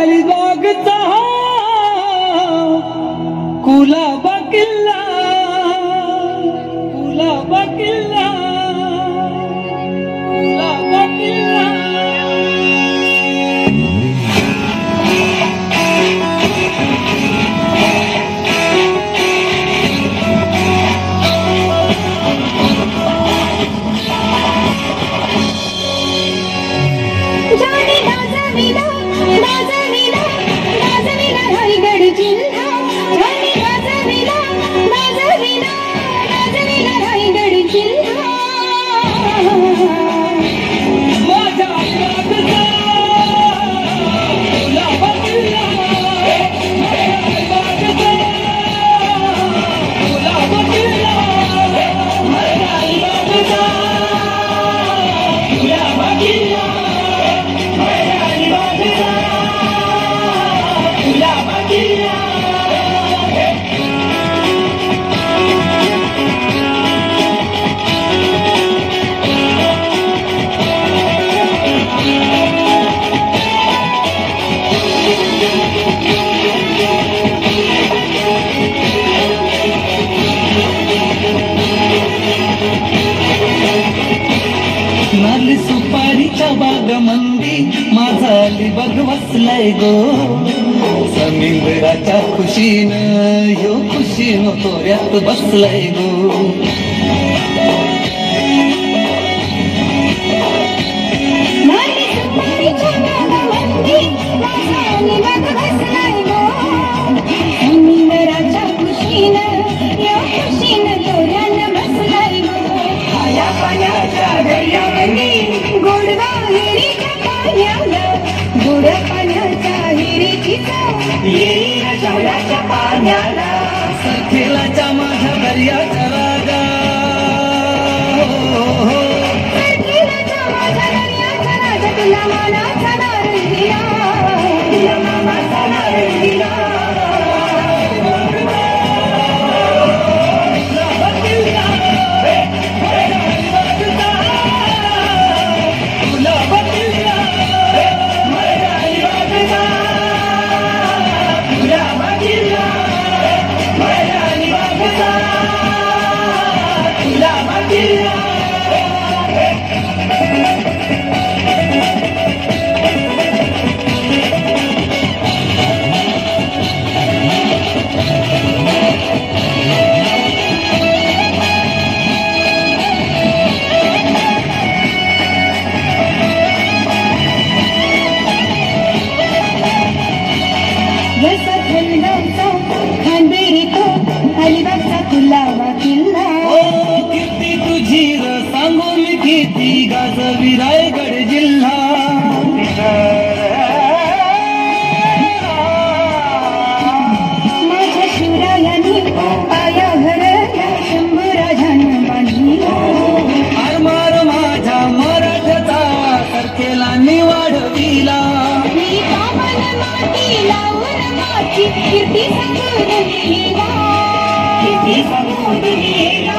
अलिबागचा कुलाबा किल्ला कुलाबा किल्ला कुलाबा किल्ला रायगड जिल्हा रायगड जिल्हा नाली सुपारीच्या बागमंदी माझा अलिबाग वसलाय गो समुद्राच्या खुशीनं ह्यो खुशीनं तोऱ्यात बसलाय गो नाली सुपारीच्या बागमंदी माझा अलिबाग वसलाय गो समुद्राच्या खुशीनं ह्यो खुशीनं तोऱ्यात बसलाय गो आया पाण्याच्या दर्यामध्ये गोडवा हिरीच्या पाण्याला गोड पाण्याच्या हिरीची चव येईल शहराच्या पाण्याला सरखेलाच्या माझ्या दर्याच्या रागा सरखेलाच्या माझ्या दर्याच्या राजा तुला मानाचा नारंगीला तुला मामाचा नारंगीला अलिबागचा कुलाबा किल्ला कीर्ती तुझी र सांगू मी किती गाजवी रायगड जिल्हा माझ्या शिवरायांनी पाया घरला शंभूराजानं बांधला आरमार माझ्या मराठ्याचा सरखेला निवाडविला मी पावन माती लावून माझी कीर्ती सांगून गेला कीर्ती सांगून गेला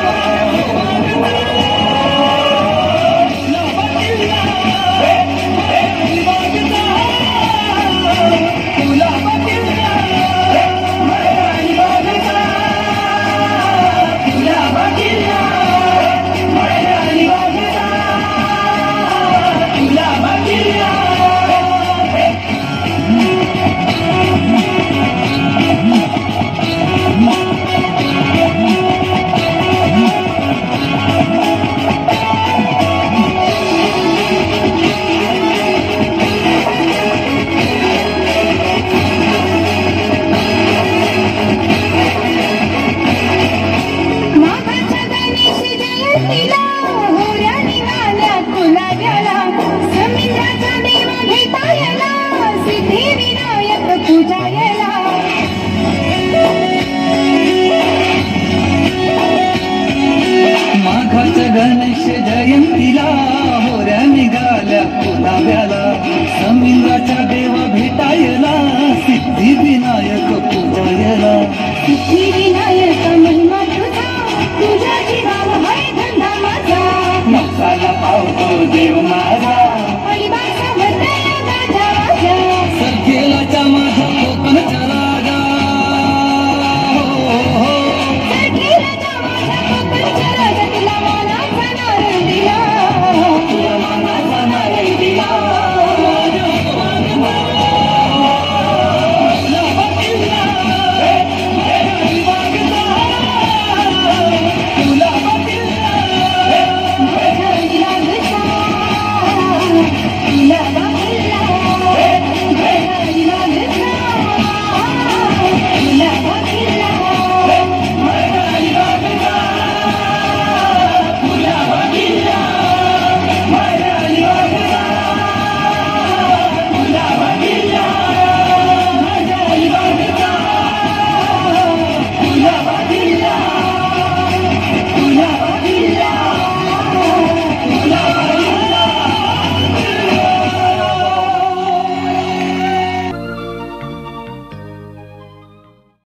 गणेश जयंतीला होऱ्या निघाल्या कुलाब्याला समुद्राच्या